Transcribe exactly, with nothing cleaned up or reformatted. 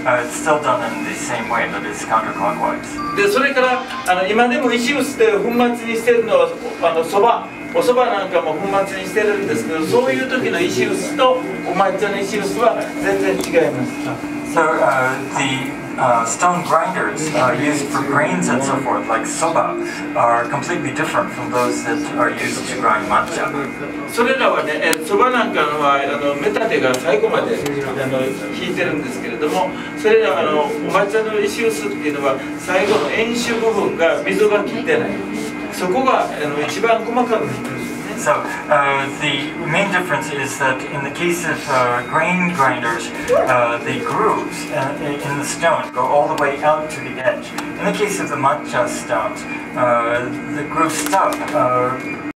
uh, it's still done in the same way, that is counterclockwise. でそれからあの今でも石臼で粉末にしてるのはあのそばお蕎麦なんかも粉末にしてるんですけど、そういう時の石臼とお抹茶の石臼は全然違います。 So uh, the uh, stone grinders uh, used for grains and so forth, like soba, are completely different from those that are used to grind matcha. それらはね、えそばなんかのはあの目立てが最後まであの引いてるんですけれども、それらあのお抹茶の石臼っていうのは最後の円周部分が溝が切ってない、そこがあの一番細かく引くんです。 So uh, the main difference is that in the case of uh, grain grinders, uh, the grooves uh, in the stone go all the way out to the edge. In the case of the matcha stones, uh, the grooves stop uh,